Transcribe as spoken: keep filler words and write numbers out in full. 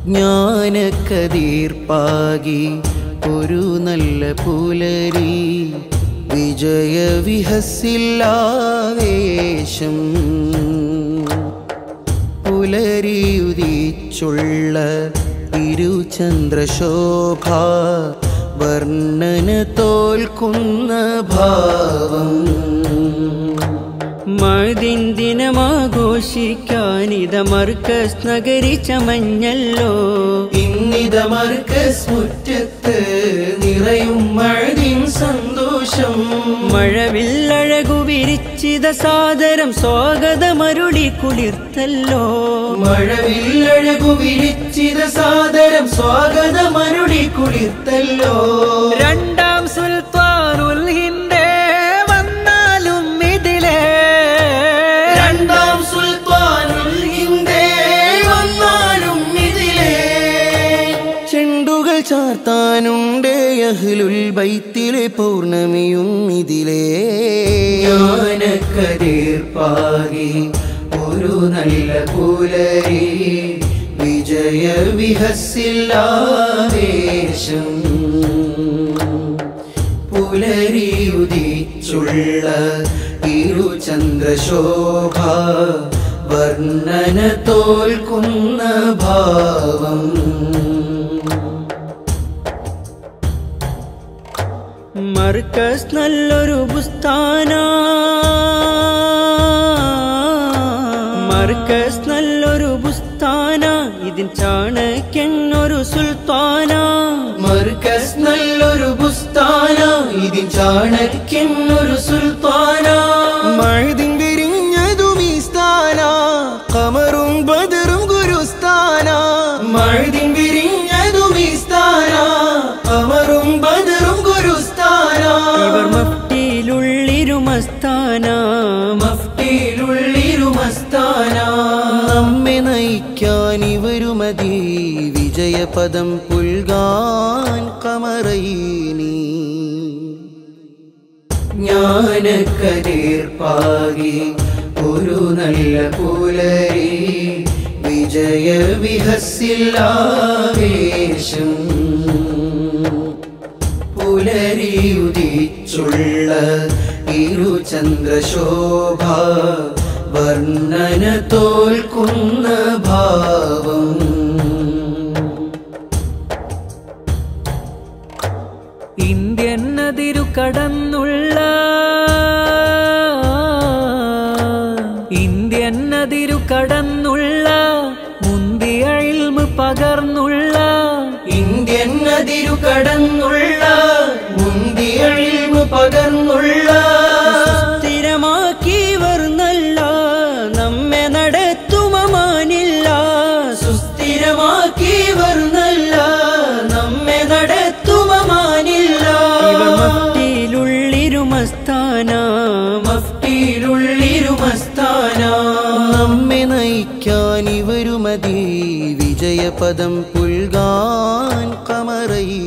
ജ്ഞാനക്കതീർപ്പാകി ഒരു നല്ല പുലരി വിജയവിഹസില്ലാവേശം പുലരിയുദിച്ചുള്ള ഇരുചന്ദ്രശോഭ വർണ്ണന തോൽക്കുന്ന ഭാവം മഅദിൻ ദിനമാഘോഷിക്കാനിത മർക്കസ് നഗരി ചമഞ്ഞല്ലോ. ഇന്നിത മർക്കസ് മുറ്റത്ത് നിറയും മഅദിൻ സന്തോഷം. മഴവില്ലഴകു വിരിച്ചിത സാദരം സ്വാഗതമരുളി കുളിർത്തല്ലോ. മഴവില്ലഴകു വിരിച്ചിത സാദരം സ്വാഗതമരുളി കുളിർത്തല്ലോ. രണ്ടാം സുൽത്താനുൽ ഹിന്ദ് വന്നാലും ഇതിലേ രണ്ടാം സുൽത്താനുൽ ഹിന്ദ് വന്നാലും ഇതിലേ ചെണ്ടുകൾ ചാർത്താനുണ്ട് അഹ്ലുൽ ബൈത്തിലെ പൗർണമിയും ഇതിലേ. ജ്ഞാനക്കതീർപ്പാകി ഒരു നല്ല പുലരി വിജയവിഹസില്ലാവേശം പുലരിയുദിച്ചുള്ള ഇരുചന്ദ്രശോഭ വർണ്ണന തോൽക്കുന്ന ഭാവം മർക്കസ് നല്ലൊരു ബുസ്താന മർക്കസ് നല്ലൊരു ബുസ്താന ഇതിൻ ചാണക്യൻ ഒരു സുൽത്താന. മർക്കസ് നല്ലൊരു ബുസ്താന ഇതിൻ ചാണക്യൻ ഒരു സുൽത്താന. മഅദിൻ വിരിഞ്ഞതും ഈ സ്ഥാന ഖമറും ബദറും ഗുരുസ്ഥാന. മഅദിൻ വിരിഞ്ഞതും ഈ സ്ഥാന ഖമറും ബദറും ഗുരുസ്ഥാന. ഇവർ മഫ്റ്റിയിലുള്ളിരുമസ്താന മഫ്റ്റിയിലുള്ളിരുമസ്താന. നമ്മെ നയിക്കാൻ ഇവരുമതി വിജയപദം പുൽകാൻ ഖമറൈനി. ജ്ഞാനക്കതീർപ്പാകി ഒരു നല്ല പുലരി വിജയവിഹസില്ലാവേശം പുലരിയുദിച്ചുള്ള ഇരുചന്ദ്രശോഭ വർണ്ണന തോൽക്കുന്ന ഭാവം ഇന്ത്യൻ നദിരു കടന്നുള്ള ഇന്ത്യൻ നദിരു കടന്നുള്ള മുന്തിയ ഇൽമ് പകർന്നുള്ള ഇന്ത്യൻ നദിരു കടന്നുള്ള മുന്തിയ ഇൽമ് പകർന്നുള്ള സ്ഥിരമാക്കി വർന്നല്ല നമ്മെ നടത്തുമമാനില്ല. സുസ്ഥിരമാക്കി വർന്നല്ല നമ്മെ നടത്തുമമാനില്ല. ഇവർ മഫ്റ്റിയിലുള്ളിരുമസ്താന മഫ്റ്റിയിലുള്ളിരുമസ്താന. നമ്മെ നയിക്കാൻ ഇവരുമതി വിജയപദം പുൽകാൻ ഖമറൈനി.